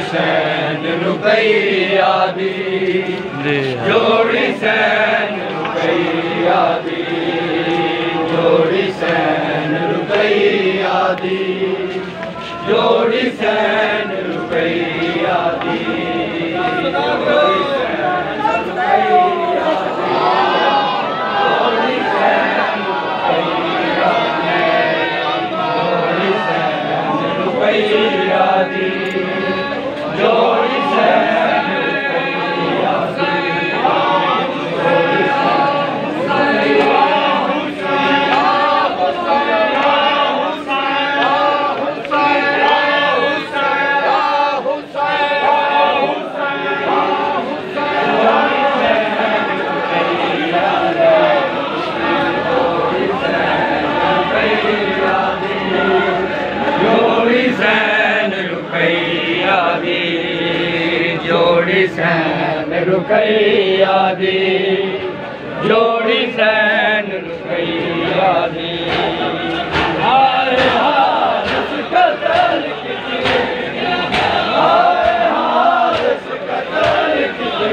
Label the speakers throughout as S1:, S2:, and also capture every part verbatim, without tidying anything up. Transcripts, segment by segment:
S1: San Ruqaiya दी, जोड़ी San Ruqaiya दी, जोड़ी San Ruqaiya दी, जोड़ी सैन रुकैया दी, जोड़ी सैन रुकैया दी, जोड़ी सैन रुकैया दी। हाय हारस कतल किती, हाय हारस कतल किती,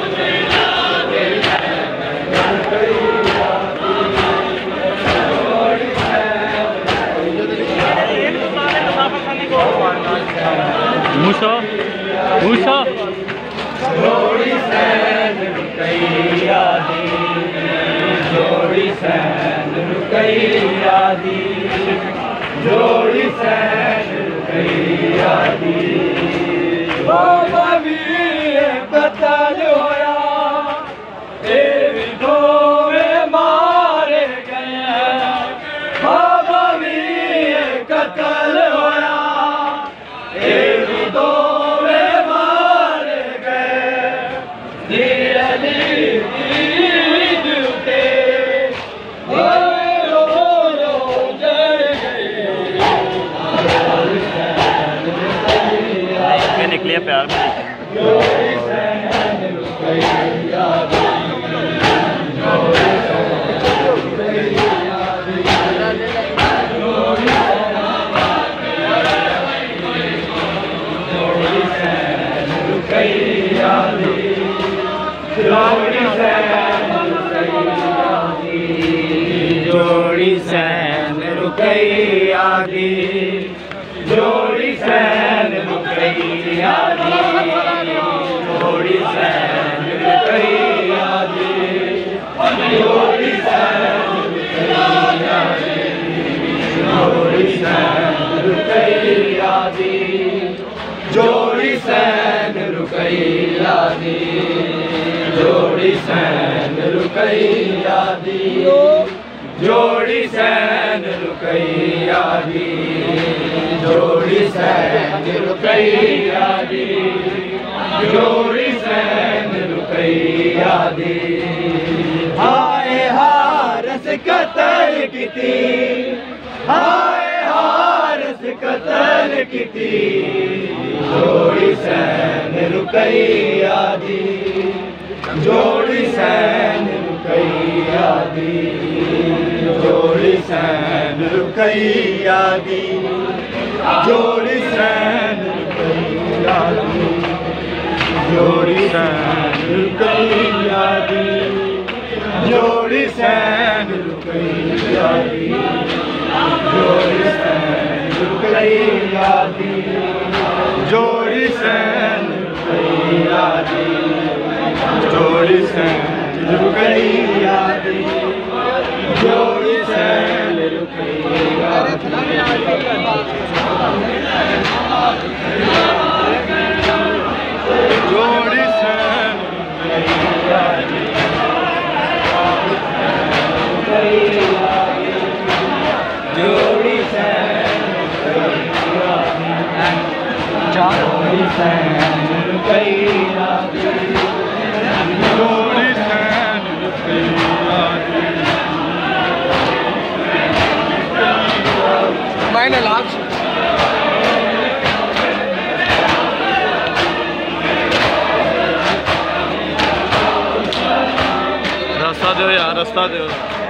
S2: मूसा मूसा
S1: जोड़ी सैन रुकैया दी, जोड़ी सैन रुकैया दी, जोड़ी सैन रुकैया दी। बाबा भी कतल होया, तेरी दो में मारे गए, बाबा भी कतल होया, तेरी दो
S2: निकले प्यार में।
S1: जोड़ी सैन रुकैया दी, जोड़ी सैन रुकैया दी, जोड़ी सैन रुकैया दी, जोड़ी सैन रुकैया दी, जोड़ी सैन रुकैया दी, जोड़ी सैन रुकैया दी, जोड़ी सैन रुकैया दी, जोड़ी सैन रुकैया दी, जोड़ी सैन रुकैया दी, जोड़ी सैन रुकैया दी, जोड़ी सैन रुकैया दी, जोड़ी सैन रुकैया दी, जोड़ी सैन रुकैया दी, जोड़ी सैन रुकैया दी। हाय हारस कतल किती, हाय हारस कतल किती, जोड़ी सैन रुकैया दी, जोड़ी सैन रुकैया दी, जोड़ी सैन रुकैया दी, जोड़ी सैन रुकैया दी, जोड़ी सैन रुकैया दी, जोड़ी सैन रुकैया दी, जोड़ी सैन रुकैया दी, जोड़ी सैन रुकैया दी, जोड़ी सैन रुकैया दी, जोड़ी सैन रुकैया दी, जोड़ी सैन रुकैया दी, जोड़ी सैन रुकैया दी, जोड़ी सैन रुकैया दी, जोड़ी सैन रुकैया दी। मैंने लाज
S2: रास्ता दो यार, रास्ता दो।